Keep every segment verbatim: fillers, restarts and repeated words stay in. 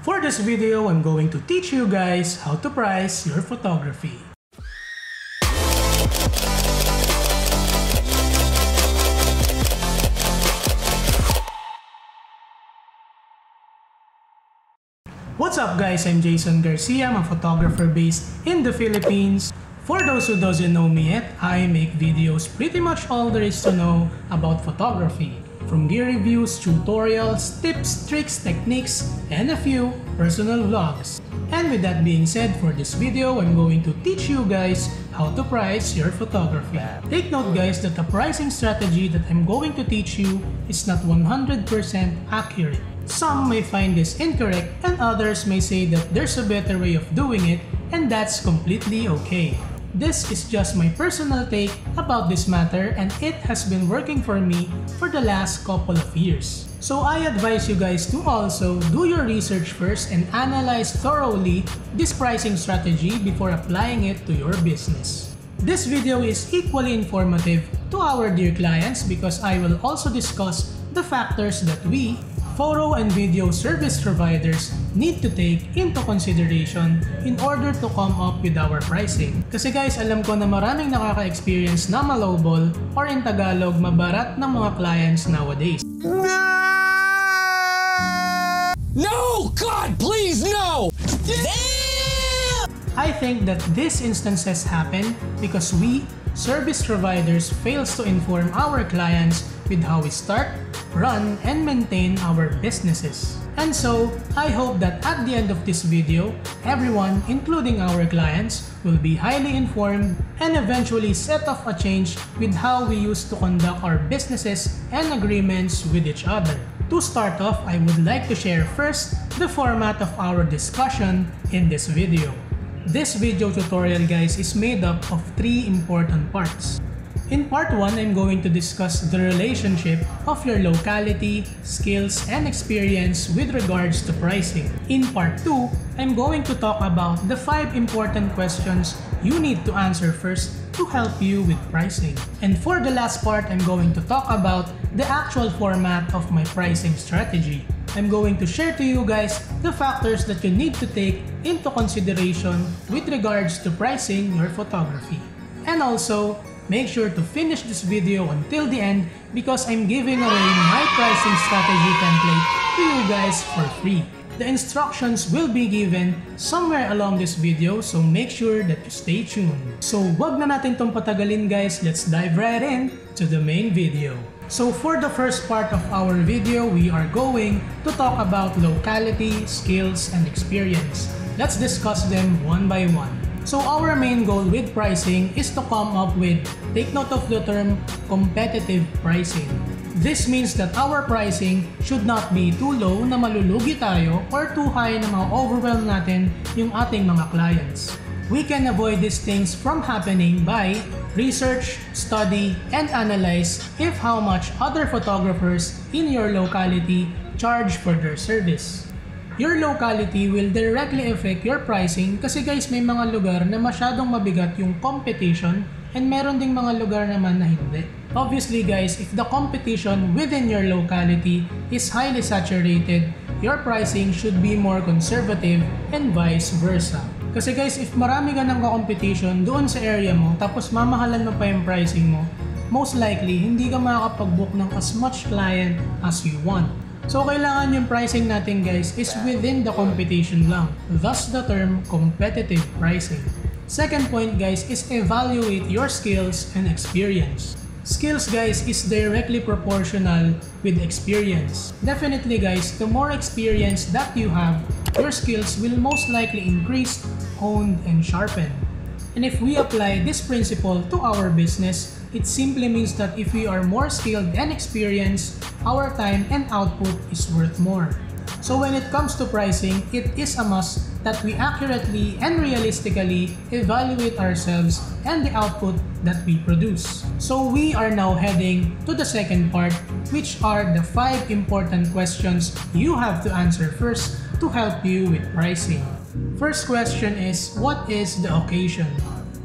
For this video, I'm going to teach you guys how to price your photography. What's up guys, I'm Jason Garcia. I'm a photographer based in the Philippines. For those who doesn't know me yet, I make videos pretty much all there is to know about photography. From gear reviews, tutorials, tips, tricks, techniques, and a few personal vlogs. And with that being said, for this video, I'm going to teach you guys how to price your photography. Take note guys that the pricing strategy that I'm going to teach you is not one hundred percent accurate. Some may find this incorrect and others may say that there's a better way of doing it, and that's completely okay. This is just my personal take about this matter, and it has been working for me for the last couple of years. So I advise you guys to also do your research first and analyze thoroughly this pricing strategy before applying it to your business. This video is equally informative to our dear clients because I will also discuss the factors that we, photo and video service providers, need to take into consideration in order to come up with our pricing. Kasi guys, alam ko na maraming nakaka-experience na malowball or in Tagalog, mabarat ng mga clients nowadays. No! God, please, no! I think that these instances happen because we, service providers, fails to inform our clients with how we start, run, and maintain our businesses. And so, I hope that at the end of this video, everyone, including our clients, will be highly informed and eventually set off a change with how we used to conduct our businesses and agreements with each other. To start off, I would like to share first the format of our discussion in this video. This video tutorial guys is made up of three important parts. In part one, I'm going to discuss the relationship of your locality, skills, and experience with regards to pricing. In part two, I'm going to talk about the five important questions you need to answer first to help you with pricing. And for the last part, I'm going to talk about the actual format of my pricing strategy. I'm going to share to you guys the factors that you need to take into consideration with regards to pricing your photography. And also, make sure to finish this video until the end because I'm giving away my pricing strategy template to you guys for free. The instructions will be given somewhere along this video, so make sure that you stay tuned. So wag na natin tong patagalin guys, let's dive right in to the main video. So for the first part of our video, we are going to talk about locality, skills, and experience. Let's discuss them one by one. So our main goal with pricing is to come up with, take note of the term, competitive pricing. This means that our pricing should not be too low na malulugi tayo or too high na ma-overwhelm natin yung ating mga clients. We can avoid these things from happening by research, study, and analyze if how much other photographers in your locality charge for their service. Your locality will directly affect your pricing kasi guys may mga lugar na masyadong mabigat yung competition and meron ding mga lugar naman na hindi. Obviously guys, if the competition within your locality is highly saturated, your pricing should be more conservative and vice versa. Kasi guys, if marami ka ng competition doon sa area mo tapos mamahalan mo pa yung pricing mo, most likely hindi ka makakapag-book ng as much client as you want. So kailangan yung pricing natin guys is within the competition lang. Thus the term competitive pricing. Second point guys is evaluate your skills and experience. Skills guys is directly proportional with experience. Definitely guys, the more experience that you have, your skills will most likely increase, honed, and sharpened. And if we apply this principle to our business, it simply means that if we are more skilled and experienced, our time and output is worth more. So when it comes to pricing, it is a must that we accurately and realistically evaluate ourselves and the output that we produce. So we are now heading to the second part, which are the five important questions you have to answer first to help you with pricing. First question is, what is the occasion?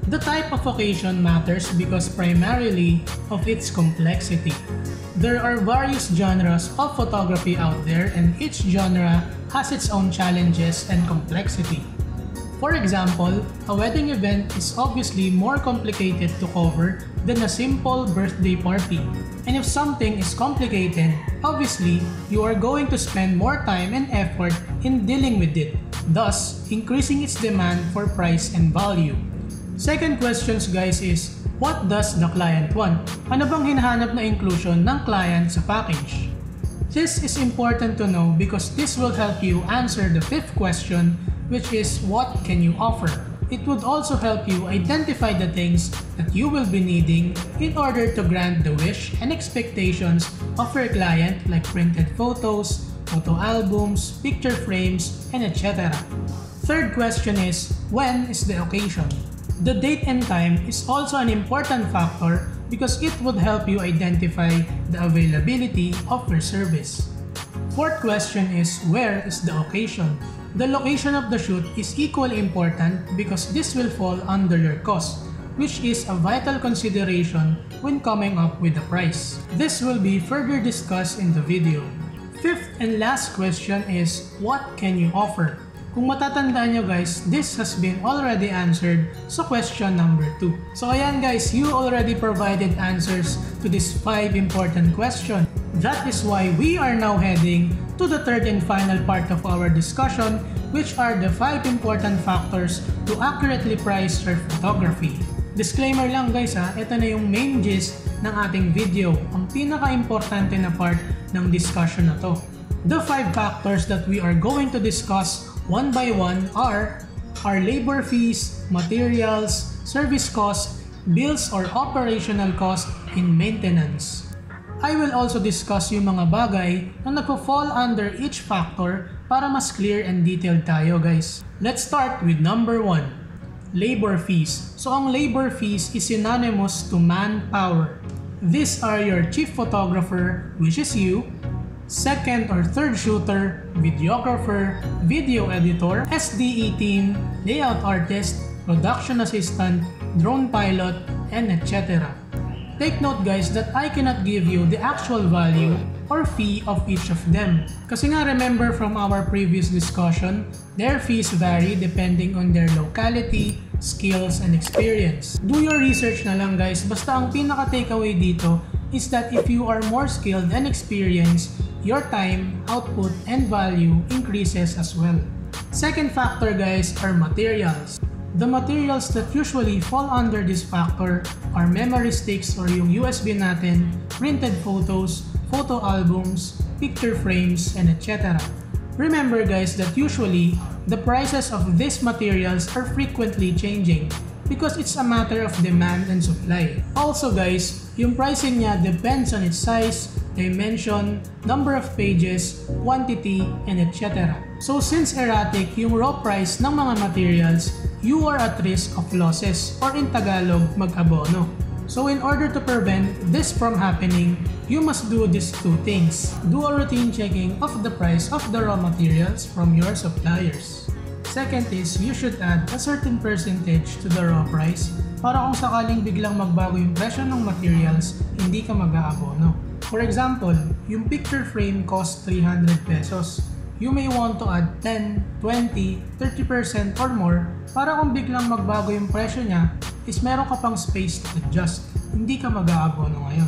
The type of occasion matters because primarily of its complexity. There are various genres of photography out there and each genre has its own challenges and complexity. For example, a wedding event is obviously more complicated to cover than a simple birthday party. And if something is complicated, obviously, you are going to spend more time and effort in dealing with it, thus increasing its demand for price and value. Second questions guys is, what does the client want? Ano bang hinahanap na inclusion ng client sa package? This is important to know because this will help you answer the fifth question, which is what can you offer? It would also help you identify the things that you will be needing in order to grant the wish and expectations of your client like printed photos, photo albums, picture frames, and et cetera. Third question is, when is the occasion? The date and time is also an important factor because it would help you identify the availability of your service. Fourth question is, where is the occasion? The location of the shoot is equally important because this will fall under your cost, which is a vital consideration when coming up with a price. This will be further discussed in the video. Fifth and last question is, what can you offer? Kung matatandaan nyo guys, this has been already answered sa question number two. So ayan guys, you already provided answers to these five important questions. That is why we are now heading to the third and final part of our discussion, which are the five important factors to accurately price your photography. Disclaimer lang guys ha, ito na yung main gist ng ating video, ang pinaka-importante na part ng discussion na to. The five factors that we are going to discuss one by one are our labor fees, materials, service costs, bills or operational costs, and maintenance. I will also discuss yung mga bagay na nagpo-fall under each factor para mas clear and detailed tayo guys. Let's start with number one, labor fees. So ang labor fees is synonymous to manpower. These are your chief photographer, which is you, second or third shooter, videographer, video editor, S D E team, layout artist, production assistant, drone pilot, and et cetera. Take note guys that I cannot give you the actual value or fee of each of them. Kasi nga remember from our previous discussion, their fees vary depending on their locality, skills, and experience. Do your research na lang guys, basta ang pinaka takeaway dito is that if you are more skilled and experienced, your time, output, and value increases as well. Second factor guys are materials. The materials that usually fall under this factor are memory sticks or yung U S B natin, printed photos, photo albums, picture frames, and et cetera. Remember guys that usually, the prices of these materials are frequently changing because it's a matter of demand and supply. Also guys, yung pricing niya depends on its size, dimension, number of pages, quantity, and et cetera. So since erratic yung raw price ng mga materials, you are at risk of losses or in Tagalog, mag-abono. So in order to prevent this from happening, you must do these two things. Do a routine checking of the price of the raw materials from your suppliers. Second is, you should add a certain percentage to the raw price para kung sakaling biglang magbago yung presyo ng materials, hindi ka mag-aabono. For example, yung picture frame costs three hundred pesos. You may want to add ten, twenty, thirty percent or more para kung biglang magbago yung presyo niya is meron ka pang space to adjust. Hindi ka mag-aabono ngayon.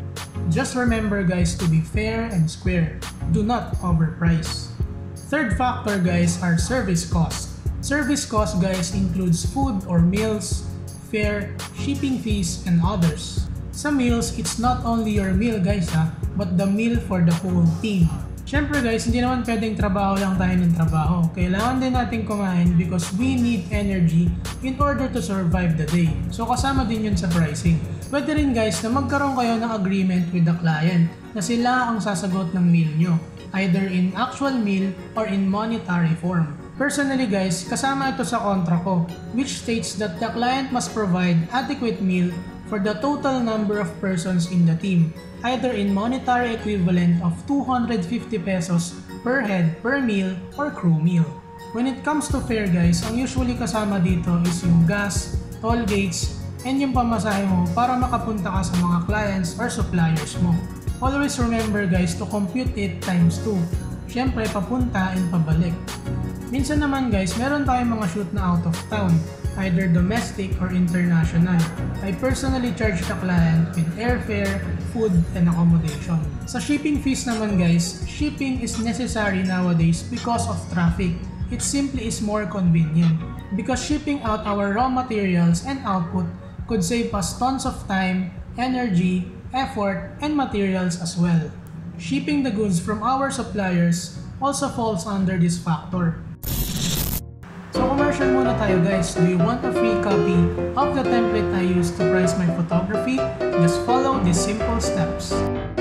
Just remember guys to be fair and square. Do not overprice. Third factor guys are service costs. Service costs guys includes food or meals, fare, shipping fees, and others. Sa meals, it's not only your meal guys ha, but the meal for the whole team. Syempre guys, hindi naman pwedeng trabaho lang tayo ng trabaho. Kailangan din natin kumain because we need energy in order to survive the day. So kasama din yun sa pricing. Pwede rin guys na magkaroon kayo ng agreement with the client na sila ang sasagot ng meal nyo, either in actual meal or in monetary form. Personally guys, kasama ito sa kontra ko, which states that the client must provide adequate meal for the total number of persons in the team, either in monetary equivalent of two hundred fifty pesos per head per meal or crew meal. When it comes to fare guys, ang usually kasama dito is yung gas, toll gates, and yung pamasahe mo para makapunta ka sa mga clients or suppliers mo. Always remember guys to compute it times two. Syempre papunta and pabalik. Minsan naman guys, meron tayong mga shoot na out of town, either domestic or international. I personally charge the client with airfare, food, and accommodation. Sa shipping fees naman guys, shipping is necessary nowadays because of traffic. It simply is more convenient. Because shipping out our raw materials and output could save us tons of time, energy, effort, and materials as well. Shipping the goods from our suppliers also falls under this factor. So commercial muna tayo guys. Do you want a free copy of the template I use to price my photography? Just follow these simple steps.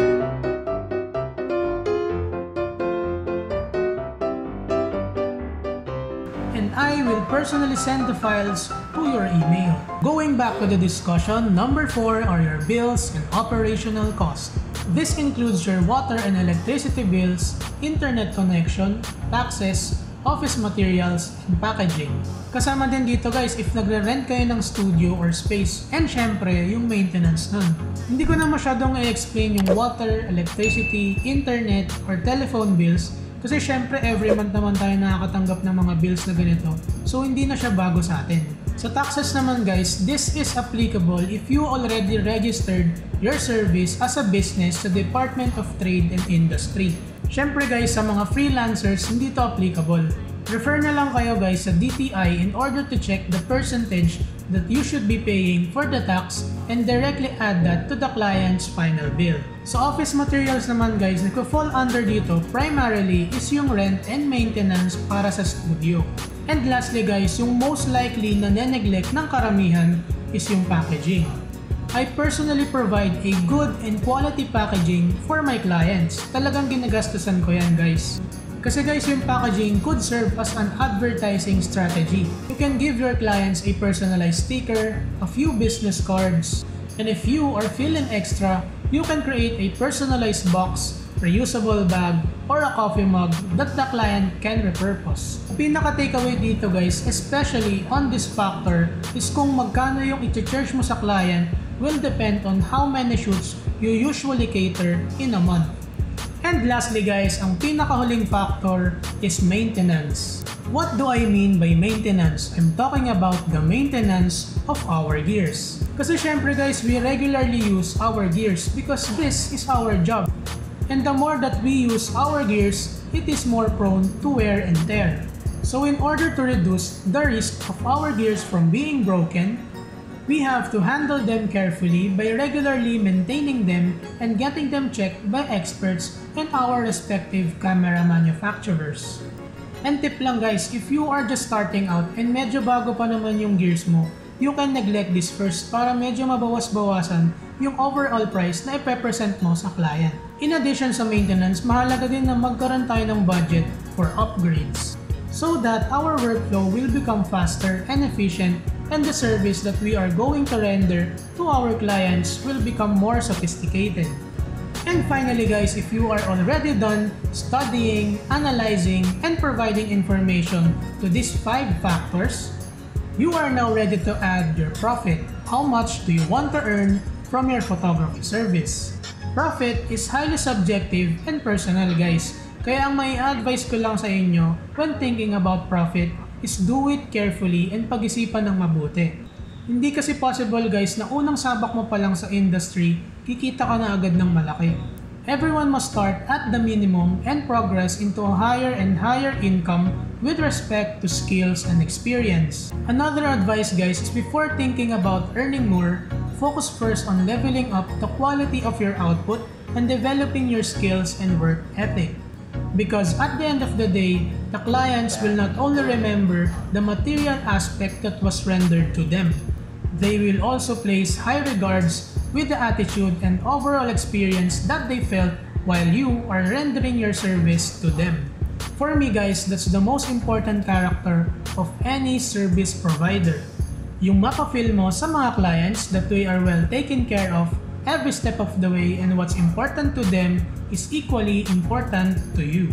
And I will personally send the files to your email. Going back to the discussion, number four are your bills and operational costs. This includes your water and electricity bills, internet connection, taxes, office materials, and packaging. Kasama din dito guys if nagre-rent kayo ng studio or space, and syempre yung maintenance nun. Hindi ko na masyadong i-explain yung water, electricity, internet, or telephone bills kasi syempre every month naman tayo nakakatanggap ng mga bills na ganito, so hindi na siya bago sa atin. Sa taxes naman guys, this is applicable if you already registered your service as a business sa Department of Trade and Industry. Syempre guys, sa mga freelancers, hindi to applicable. Refer na lang kayo guys sa D T I in order to check the percentage that you should be paying for the tax and directly add that to the client's final bill. Sa office materials naman guys, nagko-fall under dito primarily is yung rent and maintenance para sa studio. And lastly guys, yung most likely na neneglect ng karamihan is yung packaging. I personally provide a good and quality packaging for my clients. Talagang ginagastusan ko yan guys. Kasi guys, yung packaging could serve as an advertising strategy. You can give your clients a personalized sticker, a few business cards, and if you are feeling extra, you can create a personalized box, reusable bag, or a coffee mug that the client can repurpose. Pinaka-takeaway dito guys, especially on this factor, is kung magkano yung i-charge mo sa client will depend on how many shoots you usually cater in a month. And lastly guys, ang pinakahuling factor is maintenance. What do I mean by maintenance? I'm talking about the maintenance of our gears. Kasi syempre guys, we regularly use our gears because this is our job. And the more that we use our gears, it is more prone to wear and tear. So in order to reduce the risk of our gears from being broken, we have to handle them carefully by regularly maintaining them and getting them checked by experts and our respective camera manufacturers. And tip lang guys, if you are just starting out and medyo bago pa naman yung gears mo, you can neglect this first para medyo mabawas-bawasan yung overall price na ipe-present mo sa client. In addition sa maintenance, mahalaga din na magkaroon tayo ng budget for upgrades so that our workflow will become faster and efficient and the service that we are going to render to our clients will become more sophisticated. And finally guys, if you are already done studying, analyzing, and providing information to these five factors, you are now ready to add your profit. How much do you want to earn from your photography service? Profit is highly subjective and personal guys, kaya ang may advice ko lang sa inyo when thinking about profit is do it carefully and pag-isipan ng mabuti. Hindi kasi possible guys na unang sabak mo pa lang sa industry, kikita ka na agad ng malaki. Everyone must start at the minimum and progress into a higher and higher income with respect to skills and experience. Another advice guys is before thinking about earning more, focus first on leveling up the quality of your output and developing your skills and work ethic. Because at the end of the day, the clients will not only remember the material aspect that was rendered to them, they will also place high regards with the attitude and overall experience that they felt while you are rendering your service to them. For me guys, that's the most important character of any service provider. Yung mapafeel mo sa mga clients that they are well taken care of every step of the way and what's important to them is equally important to you.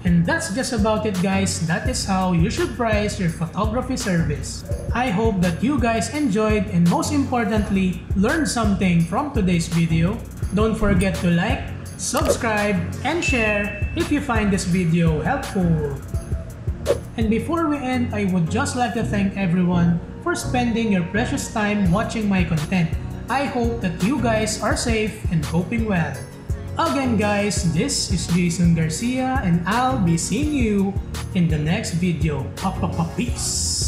And that's just about it, guys. That is how you should price your photography service. I hope that you guys enjoyed and most importantly, learned something from today's video. Don't forget to like, subscribe, and share if you find this video helpful. And before we end, I would just like to thank everyone for spending your precious time watching my content. I hope that you guys are safe and coping well. Again guys, this is Jason Garcia and I'll be seeing you in the next video. Pa-pa-pa-peace!